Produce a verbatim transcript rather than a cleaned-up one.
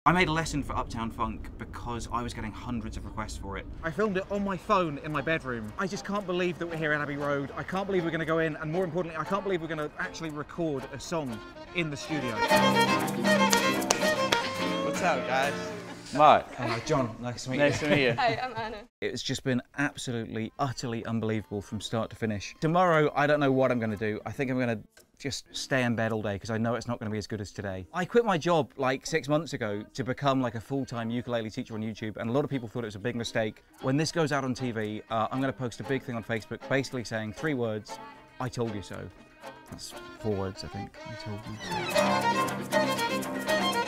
I made a lesson for Uptown Funk because I was getting hundreds of requests for it. I filmed it on my phone in my bedroom. I just can't believe that we're here at Abbey Road. I can't believe we're going to go in, and more importantly, I can't believe we're going to actually record a song in the studio. What's up, guys? Mark. Hello, John. Nice to meet Nice you. to meet you. Hi, I'm Anna. It's just been absolutely, utterly unbelievable from start to finish. Tomorrow, I don't know what I'm going to do. I think I'm going to just stay in bed all day because I know it's not going to be as good as today. I quit my job like six months ago to become like a full-time ukulele teacher on YouTube, and a lot of people thought it was a big mistake. When this goes out on T V, uh, I'm going to post a big thing on Facebook basically saying three words, I told you so. That's four words, I think. I told you so.